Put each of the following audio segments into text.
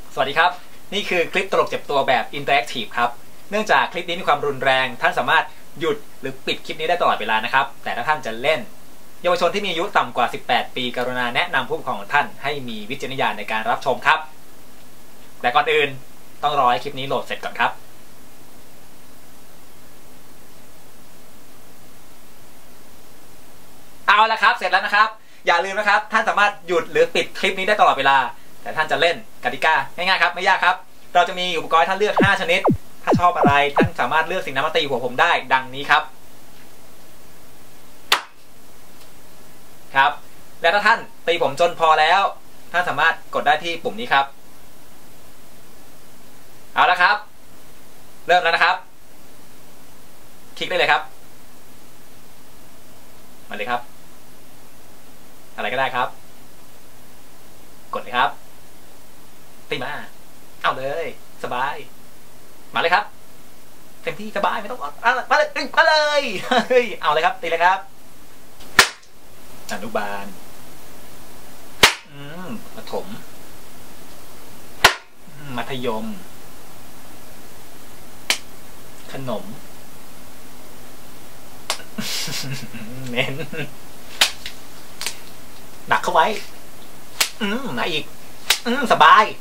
สวัสดีครับนี่คือคลิปตลกเจ็บตัวแบบอินเตอร์แอคทีฟครับเนื่องจากคลิปนี้มีความรุนแรงท่านสามารถหยุดหรือปิดคลิปนี้ได้ตลอดเวลานะครับแต่ถ้าท่านจะเล่นเยาวชนที่มีอายุต่ำกว่า18ปีกรุณาแนะนำผู้ปกครองของท่านให้มีวิจารณญาณในการรับชมครับแต่ก่อนอื่นต้องรอให้คลิปนี้โหลดเสร็จก่อนครับเอาละครับเสร็จแล้วนะครับอย่าลืมนะครับท่านสามารถหยุดหรือปิดคลิปนี้ได้ตลอดเวลาแต่ท่านจะเล่นกติกาง่ายๆครับไม่ยากครับเราจะมีอุปกรณ์ท่านเลือก5ชนิดถ้าชอบอะไรท่านสามารถเลือกสิ่งนั้นมาตีหัวผมได้ดังนี้ครับครับและถ้าท่านตีผมจนพอแล้วท่านสามารถกดได้ที่ปุ่มนี้ครับเอาละครับเริ่มแล้วนะครับคลิกได้เลยครับมาเลยครับอะไรก็ได้ครับกดเลยครับตีมาเอาเลยสบายมาเลยครับเต็มที่สบายไม่ต้องมาเลยมาเลยเฮ้ยเอาเลยครับตีเลยครับอนุบาลประถมมัธยมขนมเน้นหนักเข้าไว้ไหนอีกสบาย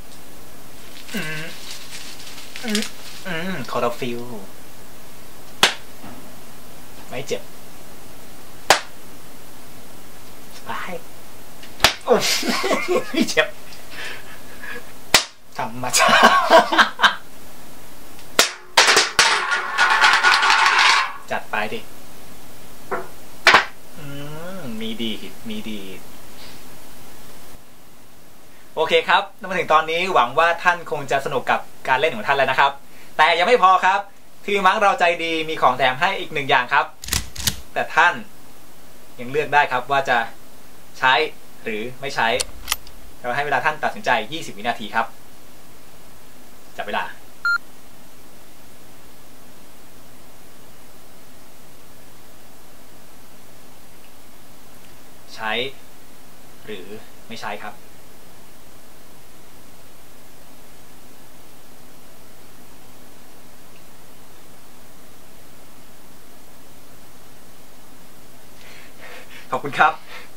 คอร์ฟิลไม่เจ็บสบายไม่เจ็บธรรมชาติจัดไปดิมีดีโอเคครับมาถึงตอนนี้หวังว่าท่านคงจะสนุกกับการเล่นของท่านแล้วนะครับแต่ยังไม่พอครับทีมมังเราใจดีมีของแถมให้อีก1อย่างครับแต่ท่านยังเลือกได้ครับว่าจะใช้หรือไม่ใช้เราให้เวลาท่านตัดสินใจ20วินาทีครับจับเวลาใช้หรือไม่ใช้ครับขอบคุณครับ